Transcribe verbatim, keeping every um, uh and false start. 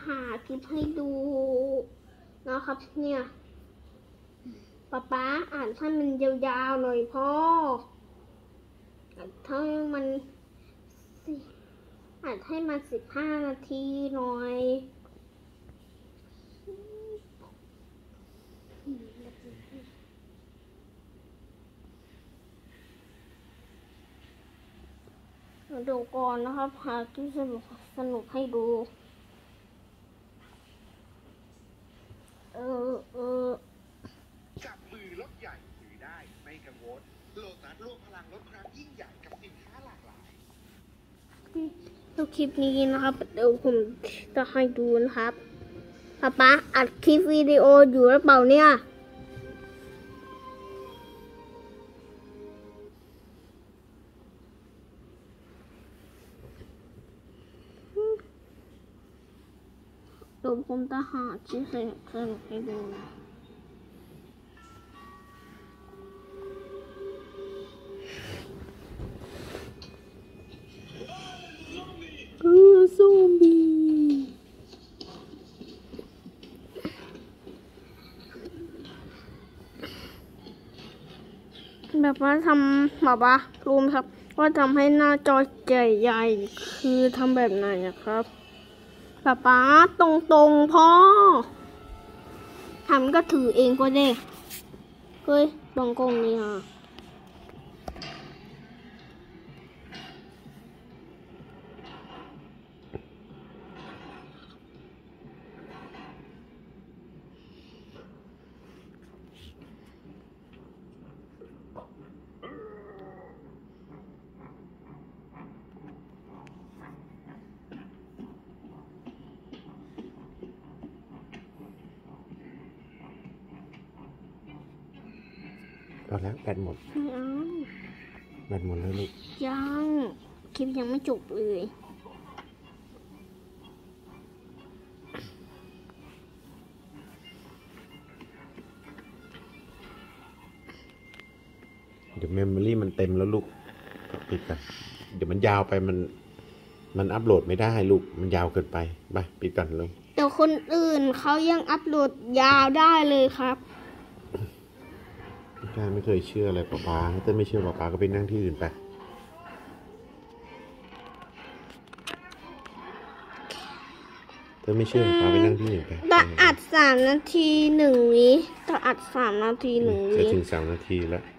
หาคลิปให้ดูนะครับเนี่ยป๊าป๊าอ่านให้มันยาวๆหน่อยพ่อถ้ามันอ่านให้มันสิบห้านาทีหน่อยดูก่อนนะครับหาคลิปสนุกสนุกให้ดูเออเออจับมือรถใหญ่ถือได้ไม่กังวลโลตัสรวมพลังลดครั้งยิ่งใหญ่กับสินค้าหลากหลายดูคลิปนี้นะครับเดี๋ยวผมจะให้ดูนะครับป๊าป๊าอัดคลิปวิดีโออยู่หรือเปล่าเนี่ยเดี๋ยวผมจะหาคลิปสนุกให้ดูคือซอมบี้แบบว่าทำแบบว่ารู้ไหมครับว่าทำให้หน้าจอใหญ่ๆคือทำแบบไหนครับป๊าป๊าตรงๆพ่อทำก็ถือเองก็ได้เฮ้ยบองกงนี่ฮะพอแล้วแบตหมดไม่เอาแบตหมดแล้วลูกยังคลิปยังไม่จบเลยเดี๋ยวเมมโมรี่มันเต็มแล้วลูกปิดกันเดี๋ยวมันยาวไปมันมันอัพโหลดไม่ได้ลูกมันยาวเกินไปไปปิดกันเลยแต่คนอื่นเขายังอัพโหลดยาวได้เลยครับแค่ไม่เคยเชื่ออะไรป๊าป๊าถ้าไม่เชื่อป๊าป๊าก็ไปนั่งที่อื่นไปถ้าไม่เชื่อป๊าไปนั่งที่อื่นไปแต่อัดสามนาทีหนึ่งวิแต่อัดสามนาทีหนึ่งวิจะถึงสามนาทีแล้ว